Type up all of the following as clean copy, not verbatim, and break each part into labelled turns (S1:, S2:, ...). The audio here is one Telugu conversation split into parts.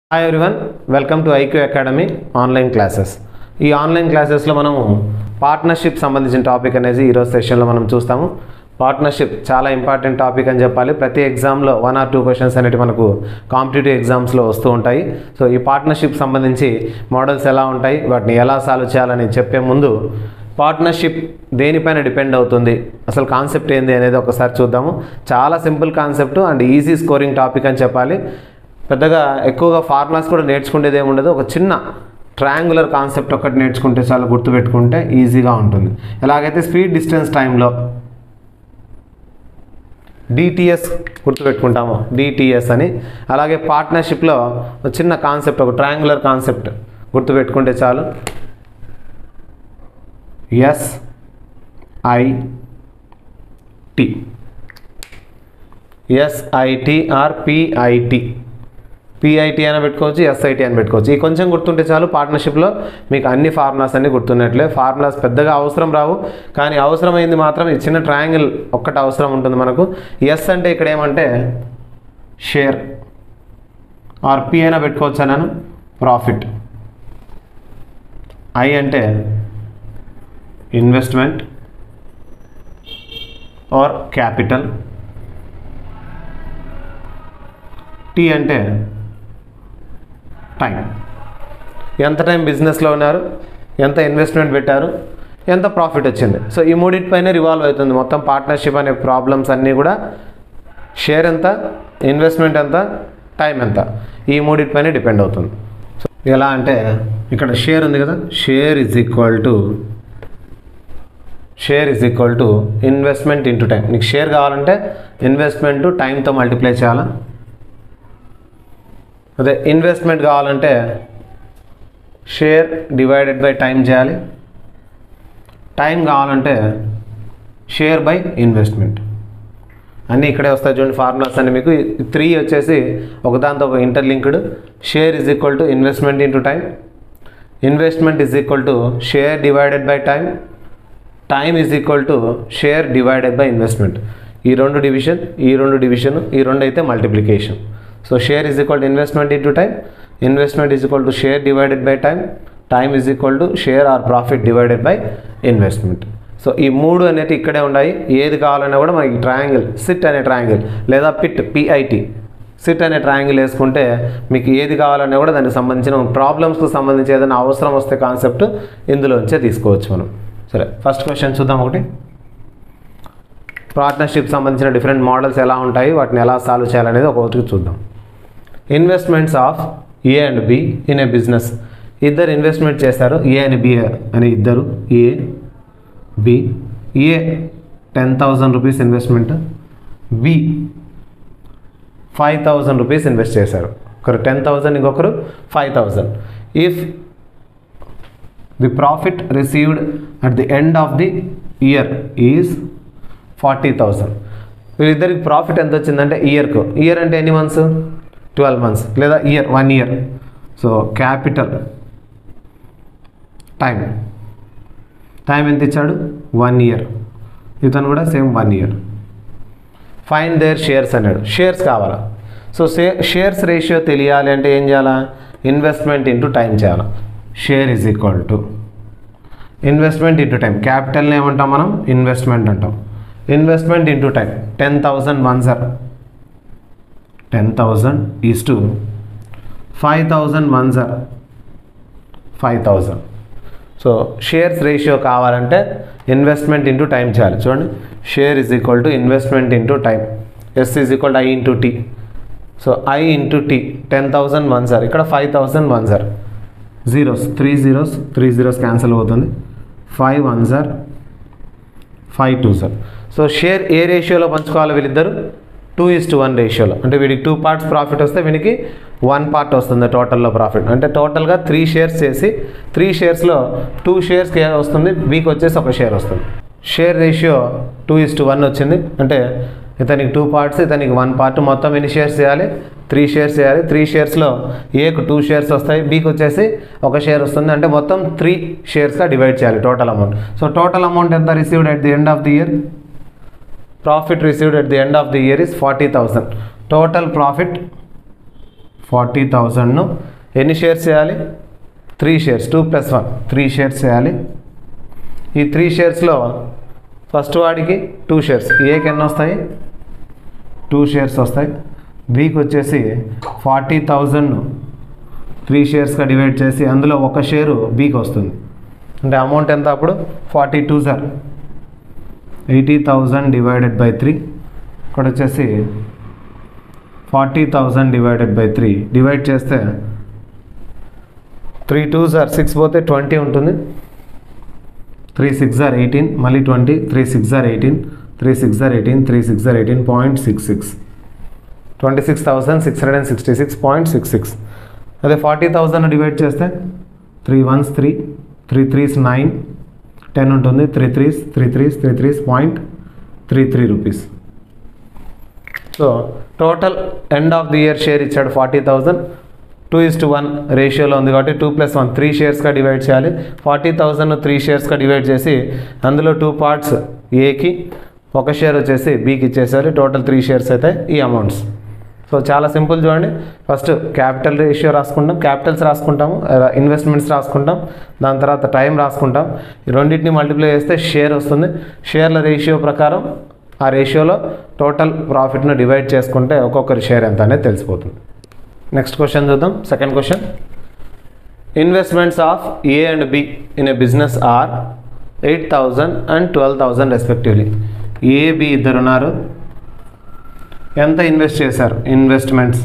S1: Hi everyone, welcome to IQ academy online classes. ఈ ఆన్లైన్ క్లాసెస్లో మనము పార్ట్నర్షిప్ సంబంధించిన టాపిక్ అనేది ఈరోజు సెషన్లో మనం చూస్తాము. పార్ట్నర్షిప్ చాలా ఇంపార్టెంట్ టాపిక్ అని చెప్పాలి. ప్రతి ఎగ్జామ్లో 1 or 2 క్వశ్చన్స్ అనేవి మనకు కాంపిటేటివ్ ఎగ్జామ్స్లో వస్తూ ఉంటాయి. సో ఈ పార్ట్నర్షిప్ సంబంధించి మోడల్స్ ఎలా ఉంటాయి, వాటిని ఎలా సాల్వ్ చేయాలని చెప్పే ముందు పార్ట్నర్షిప్ దేనిపైన డిపెండ్ అవుతుంది, అసలు కాన్సెప్ట్ ఏంది అనేది ఒకసారి చూద్దాము. చాలా simple concept and easy scoring topic అని చెప్పాలి. పెద్దగా ఎక్కువగా ఫార్ములాస్ కూడా నేర్చుకునేది ఏమి ఉండదు. ఒక చిన్న ట్రయాంగులర్ కాన్సెప్ట్ ఒకటి నేర్చుకుంటే చాలా గుర్తుపెట్టుకుంటే ఈజీగా ఉంటుంది. ఎలాగైతే స్పీడ్ డిస్టెన్స్ టైంలో డిటిఎస్ గుర్తుపెట్టుకుంటాము, డిటిఎస్ అని, అలాగే పార్ట్నర్షిప్లో ఒక చిన్న కాన్సెప్ట్, ఒక ట్రయాంగులర్ కాన్సెప్ట్ గుర్తుపెట్టుకుంటే చాలు. SIT, SIT or PIT, PIT అని పెట్టుకోవచ్చు, ఎస్ఐటి అని పెట్టుకోవచ్చు. ఈ కొంచెం గుర్తుంటే చాలు. పార్ట్నర్షిప్లో మీకు అన్ని ఫార్ములాస్ అన్నీ గుర్తున్నట్లే. ఫార్ములాస్ పెద్దగా అవసరం రావు, కానీ అవసరమైంది మాత్రం ఈ చిన్న ట్రయాంగిల్ ఒక్కటి అవసరం ఉంటుంది మనకు. ఎస్ అంటే ఇక్కడ ఏమంటే షేర్, ఆర్ పి అయినా పెట్టుకోవచ్చు అన్నాను, ప్రాఫిట్. ఐ అంటే ఇన్వెస్ట్మెంట్ ఆర్ క్యాపిటల్. టీ అంటే టైం, ఎంత టైం బిజినెస్లో ఉన్నారు, ఎంత ఇన్వెస్ట్మెంట్ పెట్టారు, ఎంత ప్రాఫిట్ వచ్చింది. సో ఈ మూడింటిపైనే రివాల్వ్ అవుతుంది మొత్తం పార్ట్నర్షిప్ అనే ప్రాబ్లమ్స్ అన్నీ కూడా. షేర్ ఎంత, ఇన్వెస్ట్మెంట్ ఎంత, టైం ఎంత, ఈ మూడింటిపైనే డిపెండ్ అవుతుంది. సో ఎలా అంటే ఇక్కడ షేర్ ఉంది కదా, share is equal to investment into time. నీకు షేర్ కావాలంటే ఇన్వెస్ట్మెంట్ టైంతో మల్టిప్లై చేయాలా. అదే ఇన్వెస్ట్మెంట్ కావాలంటే షేర్ డివైడెడ్ బై టైం చేయాలి. టైం కావాలంటే షేర్ బై ఇన్వెస్ట్మెంట్. అన్నీ ఇక్కడే వస్తాయి చూడండి ఫార్ములాస్ అన్నీ మీకు. 3 వచ్చేసి ఒకదాంతో ఒక interlinked. Share is equal to investment into time, investment is equal to share divided by time, time is equal to share divided by investment. ఈ రెండు డివిజన్, ఈ రెండు అయితే multiplication. So share is equal to investment into time, investment is equal to share divided by time, time is equal to share or profit divided by investment. So ఈ మూడు అనేవి ఇక్కడే ఉన్నాయి. ఏది కావాలన్నా కూడా మనకి ట్రయాంగిల్, సిట్ అనే ట్రయాంగిల్ లేదా పిఐటి, సిట్ అనే ట్రయాంగిల్ వేసుకుంటే మీకు ఏది కావాలన్నా కూడా దానికి సంబంధించిన ప్రాబ్లమ్స్కి సంబంధించి ఏదైనా అవసరం వస్తే కాన్సెప్ట్ ఇందులోంచే తీసుకోవచ్చు మనం. సరే, ఫస్ట్ క్వశ్చన్ చూద్దాం. ఒకటి, పార్ట్నర్షిప్ సంబంధించిన డిఫరెంట్ మోడల్స్ ఎలా ఉంటాయి, వాటిని ఎలా సాల్వ్ చేయాలనేది ఒక్కొక్కటి చూద్దాం. Investments of A and B in a business. ఇద్దరు ఇన్వెస్ట్మెంట్ చేస్తారు, ఏ అండ్ బి అని ఇద్దరు. A B, A 10,000 rupees investment, B 5,000 rupees invest చేశారు. ఒకరు 10,000, ఇంకొకరు 5,000. If the profit received at the end of the year is 40,000. వీళ్ళిద్దరికి ప్రాఫిట్ ఎంత వచ్చిందంటే ఇయర్కు, ఇయర్ అంటే ఎన్ని మంత్స్, 12 months, లేదా year 1 year. So capital, time ఎంత ఇచ్చాడు, 1 year. ఇతను కూడా same 1 year. Find their shares అన్నాడు, షేర్స్ కావాలా. సో షేర్స్ రేషియో తెలియాలి అంటే ఏం చేయాలా, ఇన్వెస్ట్మెంట్ ఇంటూ టైం చేయాలి. Share is equal to investment into time. క్యాపిటల్ని ఏమంటాం మనం, ఇన్వెస్ట్మెంట్ అంటాం. Investment into time, 10,000 1 year, 10,000 is to 5,000 1 year, 5,000. So shares ratio కావాలంటే ఇన్వెస్ట్మెంట్ ఇంటూ టైం చేయాలి. చూడండి, share is equal to investment into time, S is equal to I into T. So I into T, 10,000 1 year, ఇక్కడ 5,000 1 year. జీరోస్, 3 zeros క్యాన్సిల్ అవుతుంది. 5 1 year, 5 2 year. సో షేర్ ఏ రేషియోలో పంచుకోవాలి వీళ్ళిద్దరు, 2:1 రేషియోలో. అంటే వీడికి 2 parts ప్రాఫిట్ వస్తే వీనికి 1 part వస్తుంది టోటల్లో ప్రాఫిట్. అంటే టోటల్గా 3 shares చేసి 3 sharesలో 2 shares వస్తుంది, బీకి వచ్చేసి 1 share వస్తుంది. షేర్ రేషియో 2:1 వచ్చింది. అంటే ఇతనికి 2 parts, ఇతనికి 1 part. మొత్తం ఎన్ని షేర్స్ చేయాలి, 3 shares చేయాలి. 3 sharesలో ఏకు 2 shares వస్తాయి, బీకి వచ్చేసి 1 share వస్తుంది. అంటే మొత్తం 3 sharesగా డివైడ్ చేయాలి total amount. So total amount ఎంత received at the end of the year, profit received at the end of the year is 40,000. Total profit 40,000ను ఎన్ని షేర్స్ చేయాలి? 3 షేర్స్, 2 + 1 3 షేర్స్ చేయాలి. ఈ 3 షేర్స్లో ఫస్ట్ వాడికి 2 షేర్స్, ఏకి ఎన్ని వస్తాయి? 2 షేర్స్ వస్తాయి. బీకి వచ్చేసి 40,000ను 3 షేర్స్గా డివైడ్ చేసి అందులో ఒక షేరు బీకి వస్తుంది. అంటే అమౌంట్ ఎంత అప్పుడు? 42 సార్ 80,000 డివైడెడ్ బై 3. ఇక్కడ వచ్చేసి 40,000 డివైడెడ్ బై 3 డివైడ్ చేస్తే 3 2s are 6 పోతే 20 ఉంటుంది. 3 6s are 18, మళ్ళీ 20, 3 6s are 18, 3 6s are 18, 3 6s are 18.66, 26,666.66. అదే 40,000 డివైడ్ చేస్తే 3 1s 3, 3 3s 9, 10 ఉంటుంది. 3 3s 3 3s 3 3s.33 rupees. So total end of the year share ఇచ్చాడు 40,000. 2:1 రేషియోలో ఉంది కాబట్టి 2 + 1 3 షేర్స్గా డివైడ్ చేయాలి. 40,000 3 షేర్స్గా డివైడ్ చేసి అందులో 2 పార్ట్స్ ఏకి, ఒక షేర్ వచ్చేసి బీకి ఇచ్చేసారు. టోటల్ 3 షేర్స్ అయితే ఈ అమౌంట్స్. సో చాలా సింపుల్ చూడండి. ఫస్ట్ క్యాపిటల్ రేషియో రాసుకుంటాం, క్యాపిటల్స్ రాసుకుంటాము, ఇన్వెస్ట్మెంట్స్ రాసుకుంటాం, దాని తర్వాత టైం రాసుకుంటాం. ఈ రెండింటిని మల్టిప్లై చేస్తే షేర్ వస్తుంది. షేర్ల రేషియో ప్రకారం ఆ రేషియోలో టోటల్ ప్రాఫిట్ను డివైడ్ చేసుకుంటే ఒక్కొక్కరి షేర్ ఎంత అనేది తెలిసిపోతుంది. నెక్స్ట్ క్వశ్చన్ చూద్దాం. Second question, investments of A and B in a business are 8,000 and 12,000 respectively. A B ఇద్దరు ఉన్నారు. ఎంత ఇన్వెస్ట్ చేశారు? ఇన్వెస్ట్మెంట్స్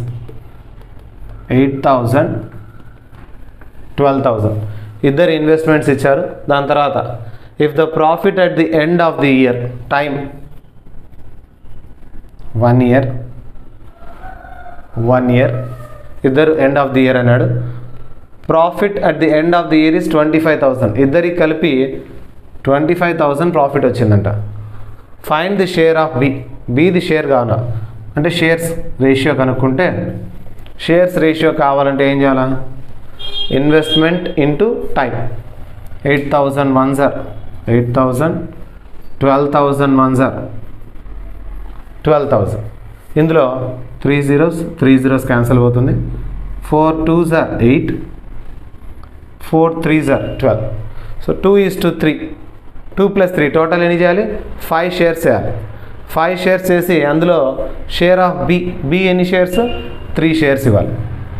S1: 8,000 12,000 ఇద్దరు ఇన్వెస్ట్మెంట్స్ ఇచ్చారు. దాని తర్వాత if the profit at the end of the year, time 1 year, ఇద్దరు ఎండ్ ఆఫ్ ది ఇయర్ అన్నాడు. Profit at the end of the year is 25,000. ఇద్దరికి కలిపి 25,000 ప్రాఫిట్ వచ్చిందంట. Find the share of B. బిది షేర్ కావాలా అంటే షేర్స్ రేషియో కనుక్కుంటే, షేర్స్ రేషియో కావాలంటే ఏం చేయాలా? Investment into time. 8,000 1s are 8,000, 12,000 1s are 12,000. ఇందులో 3 zeros క్యాన్సిల్ అవుతుంది. 4 2s are 8, 4 3s are 12. So 2:3, 2 + 3 total ఎన్ని చేయాలి? 5 షేర్స్ చేయాలి. 5 షేర్స్ చేసి అందులో షేర్ ఆఫ్ బి ఎన్ని షేర్స్? 3 షేర్స్ ఇవ్వాలి.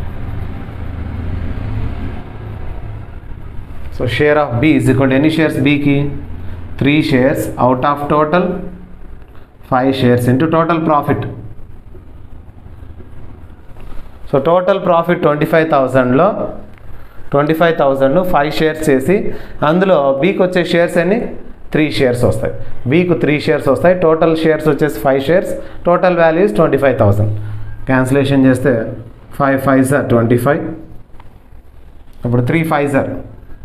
S1: So share of B is equal to ఎన్ని షేర్స్? బికి 3 shares out of total 5 shares into total profit. So total profit 25,000లో 25,000 5 షేర్స్ చేసి అందులో బీకి వచ్చే షేర్స్ అన్ని 3 షేర్స్ వస్తాయి. బీకు 3 షేర్స్ వస్తాయి. టోటల్ షేర్స్ వచ్చేసి 5 shares. Total value is 25,000. Cancellation చేస్తే 5 5s are 25. అప్పుడు 3 5s are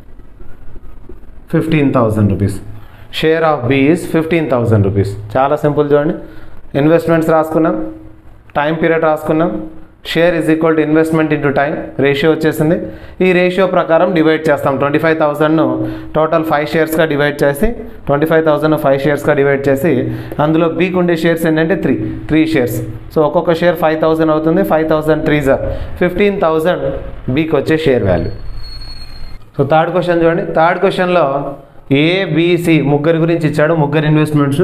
S1: 15,000 rupees. Share of B is 15,000 rupees. చాలా సింపుల్ చూడండి. ఇన్వెస్ట్మెంట్స్ రాసుకున్నాం, టైం పీరియడ్ రాసుకున్నాం, share is equal to investment into time, ratio వచ్చేసింది. ఈ రేషియో ప్రకారం డివైడ్ చేస్తాం. 25,000ను టోటల్ 5 షేర్స్గా డివైడ్ చేసి 25,000 5 షేర్స్గా డివైడ్ చేసి అందులో బీకి ఉండే షేర్స్ ఏంటంటే 3 షేర్స్. సో ఒక్కొక్క షేర్ 5,000 అవుతుంది. 5,000 3s are 15,000 బీకి వచ్చే share value. So third question చూడండి. థర్డ్ క్వశ్చన్లో ఏబిసి ముగ్గురి గురించి ఇచ్చాడు. ముగ్గురు ఇన్వెస్ట్మెంట్స్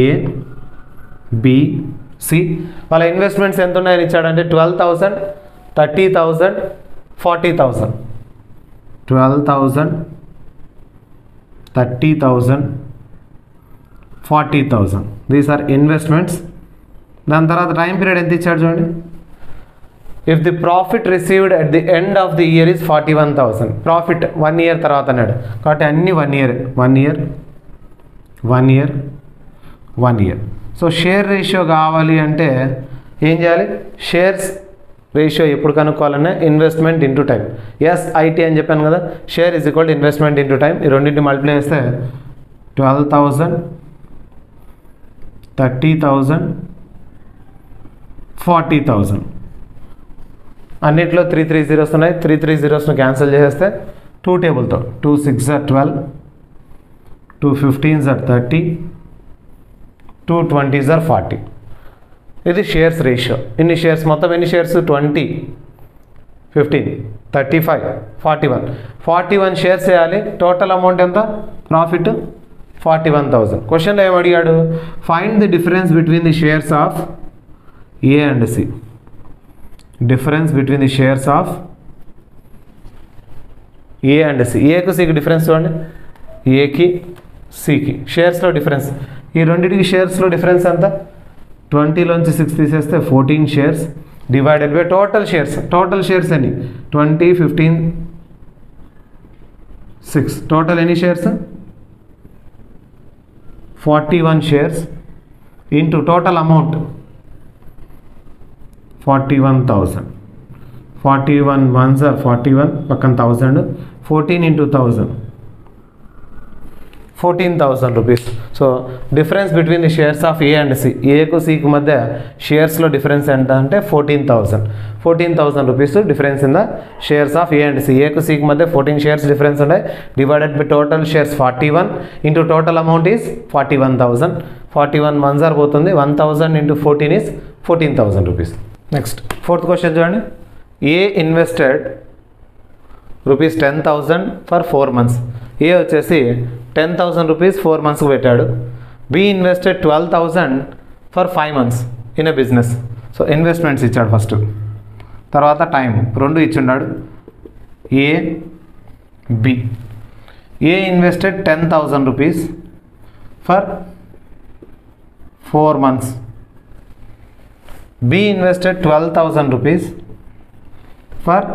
S1: ఏబిసి. వాళ్ళ ఇన్వెస్ట్మెంట్స్ ఎంత ఉన్నాయని ఇచ్చాడంటే 12,000, 30,000, 40,000. 12,000, 30,000, 40,000. These are investments. దాని తర్వాత టైం పీరియడ్ ఎంత ఇచ్చాడు చూడండి. If the profit received at the end of the year is 41,000. Profit 1 year తర్వాత అన్నాడు కాబట్టి అన్నీ 1 year, 1 year, 1 year, 1 year. So share ratio కావాలి అంటే ఏం చేయాలి? షేర్స్ రేషియో ఎప్పుడు కనుక్కోవాలన్నా ఇన్వెస్ట్మెంట్ ఇంటూ టైం. SIT అని చెప్పాను కదా. Share is equal to investment into time. ఈ రెండింటిని మల్టిప్లై చేస్తే 12,000, 30,000, 40,000. అన్నిట్లో 3 zeros ఉన్నాయి. 3 zeros క్యాన్సిల్ చేసేస్తే 2 టేబుల్తో 2 6s are 12, 2 15s are 30, 2 20s are 40. ఇది షేర్స్ రేషియో. ఇన్ని షేర్స్ మొత్తం ఎన్ని షేర్స్? 20 15, 35, 41 షేర్స్ వేయాలి. టోటల్ అమౌంట్ ఎంత? ప్రాఫిట్ 41,000. క్వశ్చన్లో ఏం అడిగాడు? Find the difference between the shares of A and C. Difference between the shares of A and C. ఏకు సికి డిఫరెన్స్ చూడండి. ఏకి సికి షేర్స్లో డిఫరెన్స్. ఈ రెండింటికి షేర్స్లో డిఫరెన్స్ ఎంత? 20లోంచి 6 తీసేస్తే 14 shares divided by total shares. Total shares ఎన్ని? 20, 15, 6. టోటల్ ఎన్ని shares? 41 shares into total amount 41,000. 41 ones are 41, పక్కన 1000, 14 into 1000, 14,000 rupees. So difference between the shares of A and C. ఏకు సికి మధ్య షేర్స్లో డిఫరెన్స్ ఎంత అంటే 14,000 rupees difference in the shares of A and C. ఏకు సికి మధ్య 14 షేర్స్ డిఫరెన్స్ ఉన్నాయి. Divided by total shares 41 into total amount is 41,000. 41 ones are పోతుంది. 1000 into 14 is 14,000 rupees. Next fourth question చూడండి. A invested rupees 10,000 for 4 months. A వచ్చేసి 10,000 రూపీస్ 4 monthsకి పెట్టాడు. B invested 12,000 for 5 months in a business. So investments ఇచ్చాడు ఫస్ట్, తర్వాత టైం రెండు ఇచ్చున్నాడు. A B. A invested 10,000 rupees for 4 months. B invested 12,000 rupees for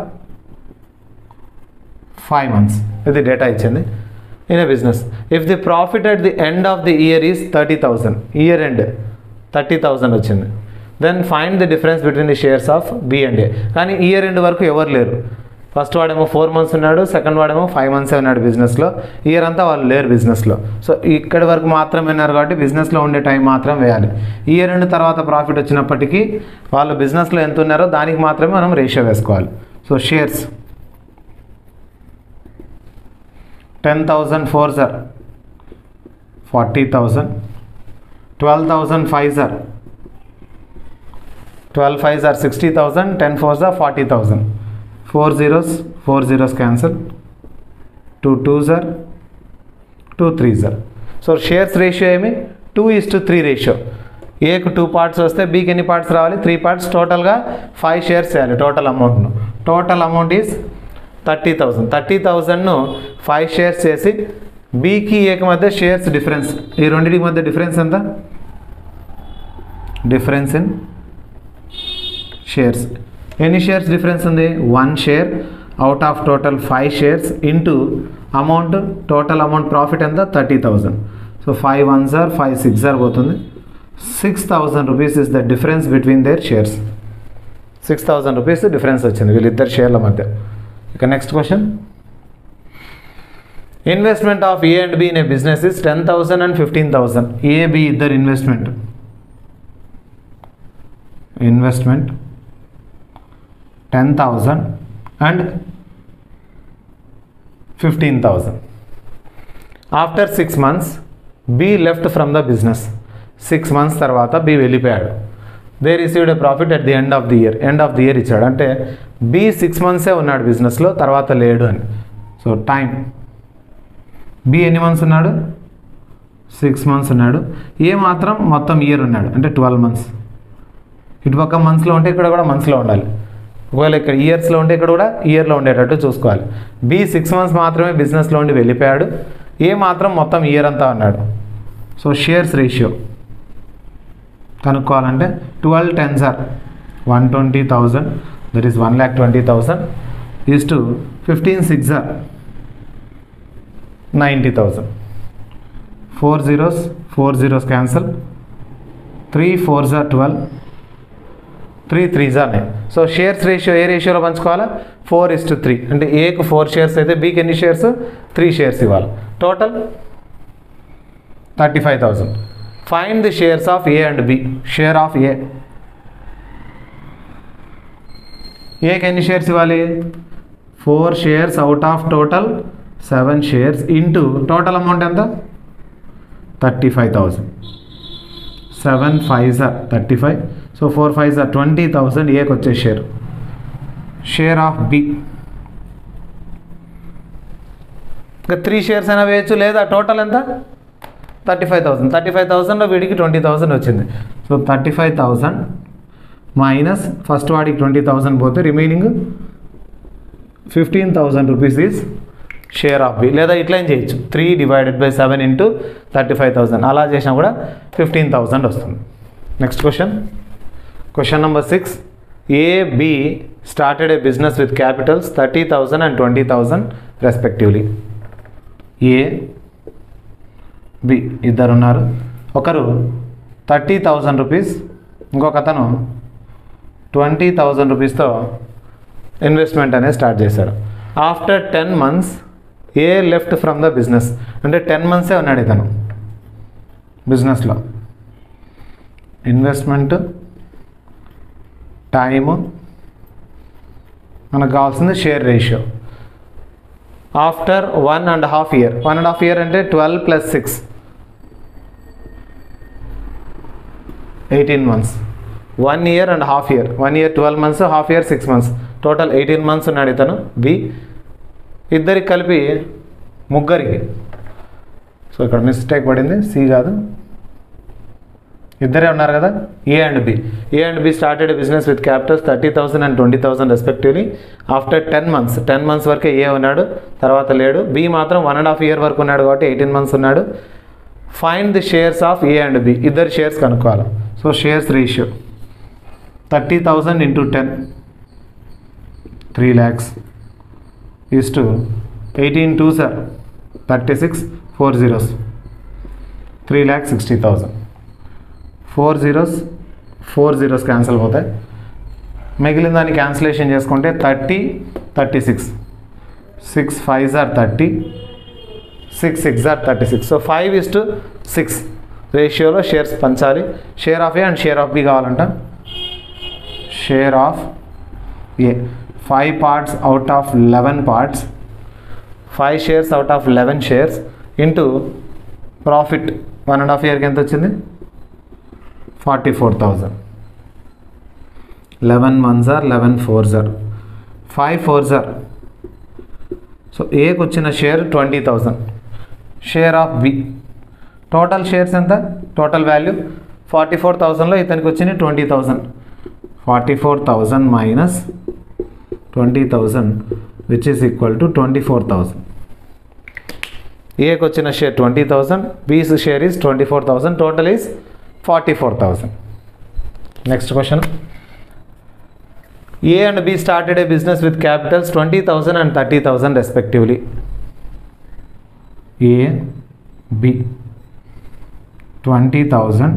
S1: 5 months. ఇది డేటా ఇచ్చింది. In a business if the profit at the end of the year is 30,000. Year end 30,000 వచ్చింది. Then find the difference between the shares of B and A. కానీ ఇయర్ ఎండ్ వరకు ఎవరు లేరు. ఫస్ట్ వాడేమో 4 months ఉన్నాడు, సెకండ్ వాడేమో 5 months ఉన్నాడు బిజినెస్లో. ఇయర్ అంతా వాళ్ళు లేరు బిజినెస్లో. సో ఇక్కడి వరకు మాత్రమే ఉన్నారు కాబట్టి బిజినెస్లో ఉండే టైం మాత్రం వేయాలి. ఇయర్ ఎండ్ తర్వాత ప్రాఫిట్ వచ్చినప్పటికీ వాళ్ళు బిజినెస్లో ఎంత ఉన్నారో దానికి మాత్రమే మనం రేషియో వేసుకోవాలి. So shares 10,000 4s are 40,000, 12,000 5s are 12 5s are 60,000, 10 4s are 40,000. 4 zeros cancel, 2 2s are 2 3s are. So shares ratio ఏమి? 2:3 రేషియో. ఏకు 2 parts వస్తే బీకి ఎన్ని పార్ట్స్ రావాలి? 3 parts. టోటల్గా 5 షేర్స్ చేయాలి టోటల్ అమౌంట్ను. Total amount is 30,000. 30,000ను 5 షేర్స్ చేసి బీకి ఏకి మధ్య షేర్స్ డిఫరెన్స్. ఈ రెండింటికి మధ్య డిఫరెన్స్ ఎంత? Difference in shares. ఎన్ని షేర్స్ డిఫరెన్స్ ఉంది? 1 share out of total 5 shares into amount. Total amount profit ఎంత? 30,000. So 5 ones are 5 6s are పోతుంది. 6,000 rupees is the difference between their shares. 6,000 rupees difference వచ్చింది వీళ్ళిద్దరు షేర్ల మధ్య. ఇక next question. Investment of A and B in a business is 10,000 and 15,000. A B ఇద్దరు investment 10,000 and 15,000. After 6 months B left from the business. 6 months తర్వాత బి వెళ్ళిపోయాడు. They received a profit at the end of the year. End of the year ఇచ్చాడు అంటే బి 6 months ఉన్నాడు బిజినెస్లో, తర్వాత లేడు అని. సో టైం బి ఎన్ని మంత్స్ ఉన్నాడు? 6 months ఉన్నాడు. ఏ మాత్రం మొత్తం ఇయర్ ఉన్నాడు అంటే 12 months. ఇటుపక్క మంత్స్లో ఉంటే ఇక్కడ కూడా మంత్స్లో ఉండాలి. ఒకవేళ ఇక్కడ ఇయర్స్లో ఉంటే ఇక్కడ కూడా ఇయర్లో ఉండేటట్టు చూసుకోవాలి. బి 6 months మాత్రమే బిజినెస్లో ఉండి వెళ్ళిపోయాడు. ఏ మాత్రం మొత్తం ఇయర్ అంతా ఉన్నాడు. సో షేర్స్ రేషియో కనుక్కోవాలంటే 12 10s are 120,000, that is 1,20,000 is to 15 6s are 90,000. 4 zeros cancel, 3 4s are 12, 3 3s are 9. So shares ratio A రేషియోలో పంచుకోవాలా? 4:3. అంటే ఏకు 4 షేర్స్ అయితే బీకి ఎన్ని షేర్స్? 3 షేర్స్ ఇవ్వాలి. Total 35,000. Find the shares of A and B. Share of A. ఏకి ఎన్ని షేర్స్ ఇవ్వాలి? 4 shares out of total 7 shares into total amount ఎంత? 35,000. 7 5s are 35. So 4 5s are 20,000. ఏకి వచ్చే షేర్ షేర్ ఆఫ్ బి. ఇంకా 3 షేర్స్ అయినా వేయచ్చు, లేదా టోటల్ ఎంత 35,000. 35,000లో వీడికి 20,000 వచ్చింది. సో 35,000 మైనస్ ఫస్ట్ వాడికి 20,000 పోతే remaining 15,000 rupees is share of B. లేదా ఇట్లా ఏం చేయొచ్చు, 3/7 ఇంటూ 35,000 అలా చేసినా కూడా 15,000 వస్తుంది. Next question number 6. AB started a business with capitals 30,000 and 20,000 respectively. A B ఇద్దరు ఉన్నారు. ఒకరు 30,000 రూపీస్, ఇంకొక అతను 20,000 రూపీస్తో ఇన్వెస్ట్మెంట్ అనేది స్టార్ట్ చేశారు. After 10 months A left from the business. అంటే 10 monthsే ఉన్నాడు ఇతను బిజినెస్లో. ఇన్వెస్ట్మెంట్, టైము, మనకు కావాల్సింది share ratio. After 1.5 year, 1.5 year అంటే 12 + 6 18 months. 1 year and half year, 1 year 12 months, half year 6 months, total 18 months ఉన్నాడు ఇతను బి. ఇద్దరికి కలిపి ముగ్గురికి, సో ఇక్కడ మిస్టేక్ పడింది, సి కాదు, ఇద్దరే ఉన్నారు కదా, A and B. A and B started business with capitals 30,000 and 20,000 respectively. After 10 months వరకే ఏ ఉన్నాడు, తర్వాత లేడు. బి మాత్రం 1.5 year వరకు ఉన్నాడు కాబట్టి 18 months ఉన్నాడు. Find the shares of A and B. ఇద్దరు షేర్స్ కనుక్కోవాలి. So shares ratio 30,000 into 10 3 lakhs is to 18 2s are 36 4 zeros 3,60,000. 4 zeros cancel అవుతాయి. మిగిలిన దాన్ని క్యాన్సిలేషన్ చేసుకుంటే 30 36 6 5s are 30 6 6s are 36. So 5:6 రేషియోలో షేర్స్ పంచాలి. Share of A and share of B కావాలంట. Share of A 5 parts out of 11 parts, 5 shares out of 11 shares into profit 1.5 yearకి ఎంత వచ్చింది 44,000. 11 1s are 11 4s are 5 4s are. So ఏకి వచ్చిన share 20,000. Share of B total shares ఎంత, టోటల్ వాల్యూ 44,000లో ఇతనికి వచ్చింది 20,000. 44,000 minus 20,000 which is equal to 24,000. ఏకి వచ్చిన share 20,000, B's share is 24,000, total is 44,000. Next question. A and B started a business with capitals 20,000 and 30,000 respectively. A, B 20,000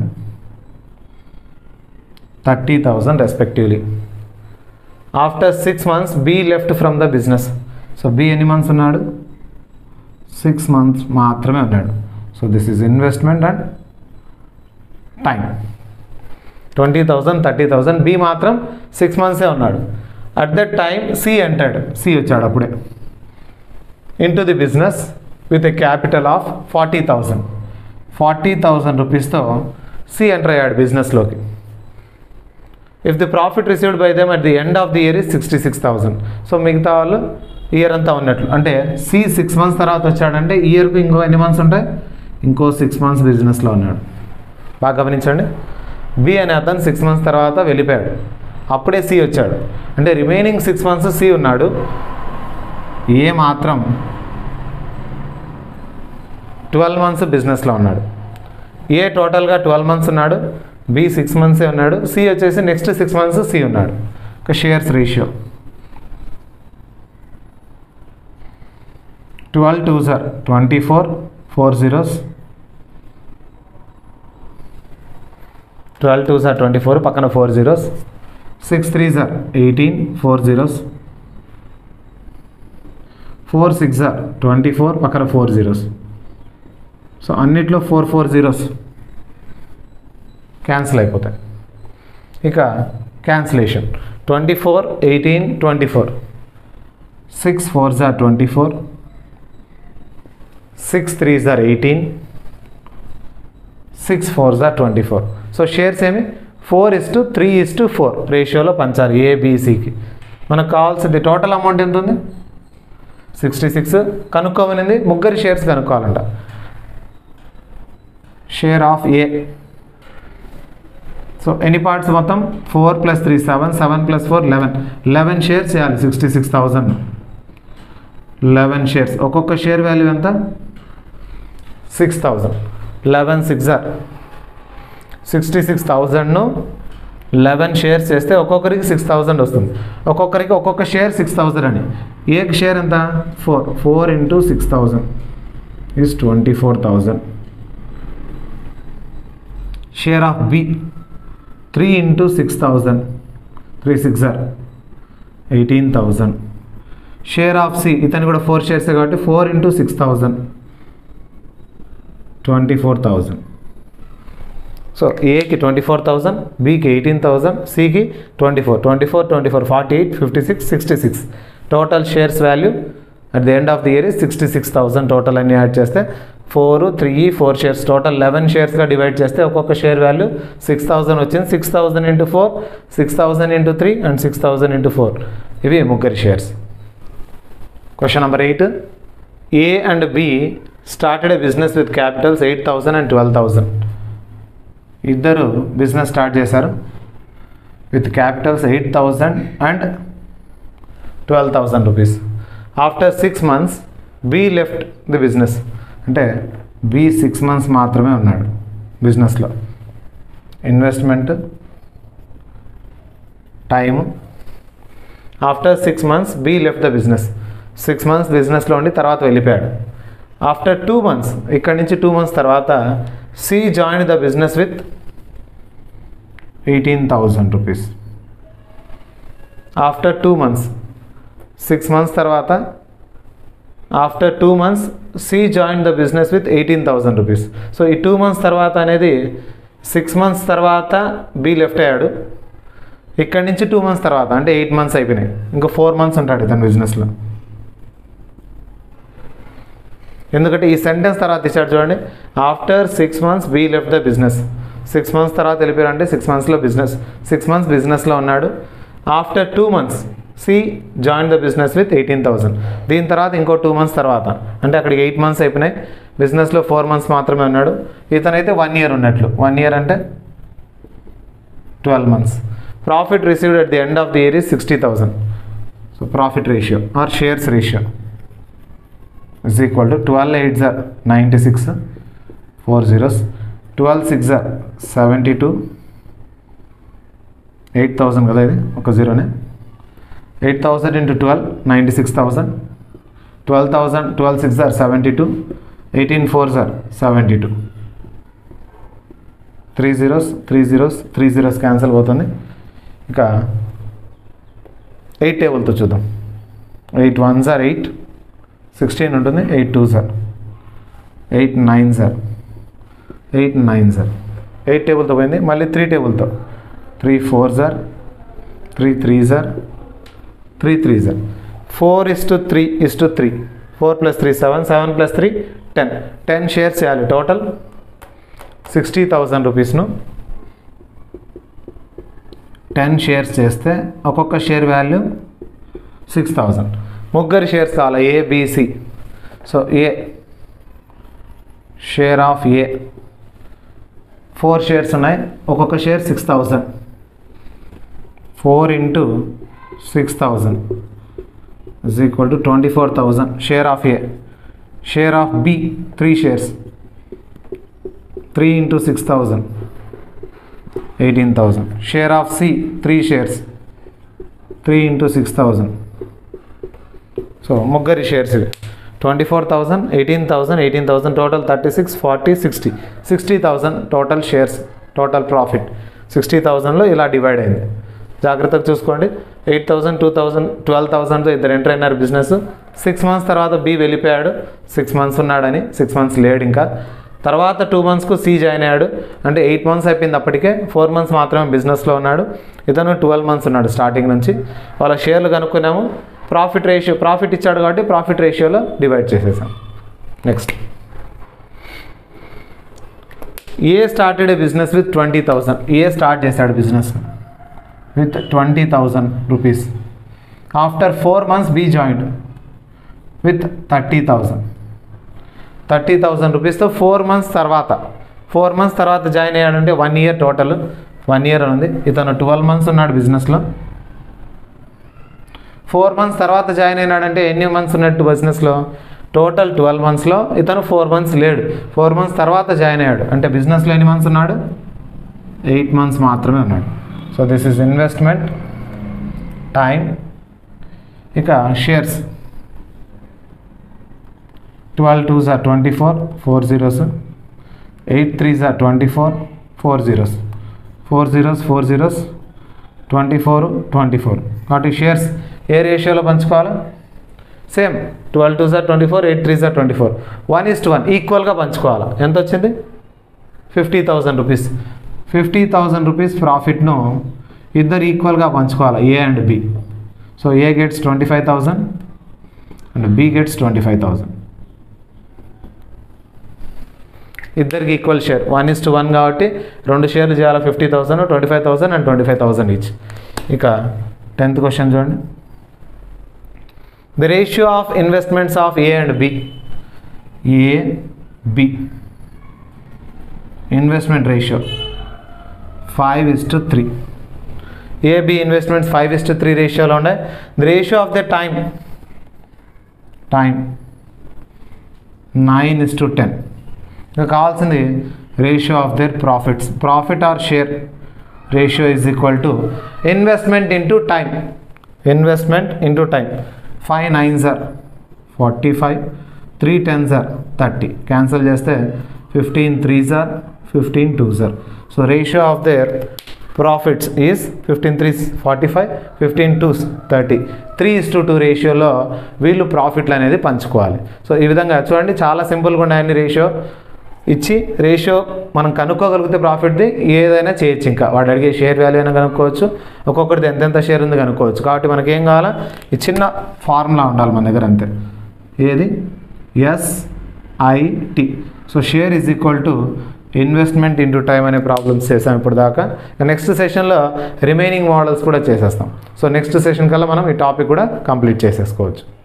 S1: 30,000 respectively. After 6 months B left from the business. So B ఎన్ని మంత్స్ ఉన్నాడు 6 months మాత్రమే ఉన్నాడు. So this is investment and time. 20,000 30,000. B మాత్రం 6 monthsే ఉన్నాడు. At that time C entered, C వచ్చాడు అప్పుడే into the business with a capital of 40,000. 40,000 రూపీస్తో సి ఎంటర్ అయ్యాడు బిజినెస్లోకి. If the profit received by them at the end of the year is 66,000. So మిగతా వాళ్ళు ఇయర్ అంతా ఉన్నట్లు. అంటే సి 6 months తర్వాత వచ్చాడంటే ఇయర్కి ఇంకో ఎన్ని మంత్స్ ఉంటాయి, ఇంకో 6 months బిజినెస్లో ఉన్నాడు. బాగా గమనించండి. బి అనే అతను 6 months తర్వాత వెళ్ళిపోయాడు, అప్పుడే సి వచ్చాడు. అంటే రిమైనింగ్ 6 months సి ఉన్నాడు. ఏ మాత్రం 12 months బిజినెస్లో ఉన్నాడు. ఏ టోటల్గా 12 months ఉన్నాడు, బి 6 monthsే ఉన్నాడు, సి వచ్చేసి నెక్స్ట్ 6 months సి ఉన్నాడు. ఒక shares ratio 12 2s are 24 4 zeros 12 2s are 24 పక్కన 4 zeros 6 3s are 18 4 zeros 4 6s are 24 పక్కన 4 zeros. సో అన్నిట్లో 4 4 zeros క్యాన్సిల్ అయిపోతాయి. ఇక cancellation 24 18 24 6 4s are 24 6 3s are 18 6 4s are 24. So shares ఏమి 4:3:4 రేషియోలో పంచాలి ఏబిసికి. మనకు కావాల్సింది టోటల్ అమౌంట్ ఎంత ఉంది 66 కనుక్కోమనింది ముగ్గురు షేర్స్ కనుక్కోవాలంట షేర్ ఆఫ్ ఏ సో ఎన్ని పార్ట్స్ మొత్తం 4 + 3 7 7 + 4 11 షేర్స్ చేయాలి 66,000 11 షేర్స్ ఒక్కొక్క షేర్ వాల్యూ ఎంత 6,000 11 6 66,000ను 11 షేర్స్ చేస్తే ఒక్కొక్కరికి 6,000 వస్తుంది ఒక్కొక్కరికి ఒక్కొక్క షేర్ 6,000 అని ఏక షేర్ ఎంత 4 × 6,000 is 24,000 share of B 3 × 6,000 3 6 18,000 share of C ఇతను కూడా 4 షేర్స్ కాబట్టి 4 × 6,000 24,000 సో ఏకి 24,000 బికి 18,000 సికి 24 48 56 66 total shares value at the end of the year 66,000 total అన్ని యాడ్ చేస్తే 4 3 4 షేర్స్ టోటల్ 11 షేర్స్గా డివైడ్ చేస్తే ఒక్కొక్క షేర్ వాల్యూ 6,000 వచ్చింది 6,000 × 4 6,000 × 3 అండ్ 6,000 × 4 ఇవి ముగ్గురు shares question number 8 A and B started a business with capitals 8,000 and 12,000 ఇద్దరు బిజినెస్ స్టార్ట్ చేశారు with capitals 8,000 and 12,000 rupees after 6 months B left the business అంటే బి 6 months మాత్రమే ఉన్నాడు బిజినెస్లో investment time after 6 months B left the business 6 months బిజినెస్లో ఉండి తర్వాత వెళ్ళిపోయాడు ఆఫ్టర్ 2 months ఇక్కడి నుంచి 2 months తర్వాత C join the business with 18,000 rupees after 2 months 6 months తర్వాత after 2 months C join the business with 18,000 rupees so ఈ 2 months తర్వాత అనేది 6 months తర్వాత బి లెఫ్ట్ అయ్యాడు ఇక్కడి నుంచి 2 months తర్వాత అంటే 8 months అయిపోయినాయి ఇంకా 4 months ఉంటాడు ఇతను బిజినెస్లో ఎందుకంటే ఈ సెంటెన్స్ తర్వాత ఇచ్చాడు చూడండి after 6 months B left the business 6 months తర్వాత వెళ్ళిపోయారంటే 6 monthsలో బిజినెస్ 6 months బిజినెస్లో ఉన్నాడు after 2 months C join the business with 18,000 దీని తర్వాత ఇంకో 2 months తర్వాత అంటే అక్కడికి 8 months అయిపోయినాయి బిజినెస్లో 4 months మాత్రమే ఉన్నాడు ఇతనైతే 1 year ఉన్నట్లు 1 year అంటే 12 months profit received at the end of the year is 60,000 so profit ratio or shares ratio is equal to 12 8s are 96 4 zeros 12 6s are 72 8,000 కదా ఇది ఒక జీరోనే 8,000 × 12 96,000 12,000 12 6s are 72 18 4s are 72 3 zeros 3 zeros 3 zeros cancel అవుతుంది ఇక 8 టేబుల్తో చూద్దాం 8 1s are 8 16 ఉంటుంది 8 2s are 8 9s are 8 9s are 8 టేబుల్తో పోయింది మళ్ళీ 3 టేబుల్తో 3 4s are 3 3s are 3 3s are 4:3 4 + 3 7 7 + 3 10 shares చేయాలి టోటల్ 60,000 రూపీస్ను 10 షేర్స్ చేస్తే ఒక్కొక్క షేర్ వాల్యూ 6,000 ముగ్గురు షేర్స్ కావాలి ABC so A share of A 4 shares ఉన్నాయి ఒక్కొక్క share 6,000 4 × 6,000 is equal to 24,000 share of A share of B 3 shares 3 × 6,000 18,000 share of C 3 shares 3 × 6,000 so ముగ్గురి షేర్స్ ఇవి 24,000 18,000 18,000 total 36 40 60,000 total shares total profit 60,000లో ఇలా డివైడ్ అయింది జాగ్రత్తగా చూసుకోండి 8,000 2,000 12,000తో ఇద్దరు ఎంటర్ అయినారు బిజినెస్ 6 months తర్వాత బి వెళ్ళిపోయాడు 6 months ఉన్నాడని 6 months లేడు ఇంకా తర్వాత 2 monthsకు సి జాయిన్ అయ్యాడు అంటే 8 months అయిపోయింది అప్పటికే 4 months మాత్రమే బిజినెస్లో ఉన్నాడు ఇతను 12 months ఉన్నాడు స్టార్టింగ్ నుంచి వాళ్ళ షేర్లు కనుక్కున్నాము ప్రాఫిట్ రేషియో ప్రాఫిట్ ఇచ్చాడు కాబట్టి ప్రాఫిట్ రేషియోలో డివైడ్ చేసేసాం next A started a business with 20,000 A start చేశాడు business with 20,000 rupees after 4 months B joined with 30,000 రూపీస్తో 4 months తర్వాత జాయిన్ అయ్యాడంటే 1 year టోటల్ 1 year ఉంది. ఇతను 12 months ఉన్నాడు బిజినెస్లో. 4 months తర్వాత జాయిన్ అయినాడంటే ఎన్ని మంత్స్ ఉన్నట్టు బిజినెస్లో? టోటల్ 12 monthsలో ఇతను 4 months లేడు. 4 months తర్వాత జాయిన్ అయ్యాడు అంటే బిజినెస్లో ఎన్ని మంత్స్ ఉన్నాడు? 8 months మాత్రమే ఉన్నాడు. So this is investment time. ఇక shares 12 2s are 24, 4 zeros, 8 3s are 24, 4 zeros, 4 zeros 4 zeros 24. కాబట్టి షేర్స్ ఏ రేషియోలో పంచుకోవాలి? Same 12 2s are 24, 8 3s are 24, 1:1 ఈక్వల్గా పంచుకోవాలి. ఎంత వచ్చింది? 50,000 రూపీస్. 50,000 రూపీస్ ప్రాఫిట్ను ఇద్దరు ఈక్వల్గా పంచుకోవాలి, A and B. So A gets 25,000 and B gets 25,000. ఇద్దరికి ఈక్వల్ షేర్ 1:1 కాబట్టి 2 షేర్లు చేయాలి. 50,000, 25,000 అండ్ 25,000 ఈచ్. ఇక 10th క్వశ్చన్ చూడండి. The ratio of investments of A and B. B investment ratio 5:3. AB investments 5:3 రేషియోలో ఉన్నాయి. The ratio of the time 9:10. ఇంకా కావాల్సింది ratio of their profits. Profit or share ratio is equal to investment into time. 5 9s are 45, 3 10s are 30. Cancel చేస్తే 15 3s are 15 2s are. So ratio of their profits is 15 3s 45, 15 2s 30. 3:2 రేషియోలో వీళ్ళు ప్రాఫిట్లు అనేది పంచుకోవాలి. సో ఈ విధంగా చూడండి, చాలా సింపుల్గా ఉన్నాయని రేషియో ఇచ్చి రేషియో మనం కనుక్కోగలిగితే ప్రాఫిట్ది ఏదైనా చేయొచ్చు. ఇంకా వాడు అడిగే షేర్ వాల్యూ అయినా కనుక్కోవచ్చు, ఒక్కొక్కటిది ఎంతెంత షేర్ ఉంది కనుక్కోవచ్చు. కాబట్టి మనకి ఏం కావాలా? ఈ చిన్న ఫార్ములా ఉండాలి మన దగ్గర, అంతే. ఏది? SIT. So share is equal to investment into time అనే ప్రాబ్లమ్స్ చేసాం ఇప్పుడు దాకా. నెక్స్ట్ సెషన్లో రిమైనింగ్ మోడల్స్ కూడా చేసేస్తాం. సో నెక్స్ట్ సెషన్ కల్లా మనం ఈ టాపిక్ కూడా కంప్లీట్ చేసేసుకోవచ్చు.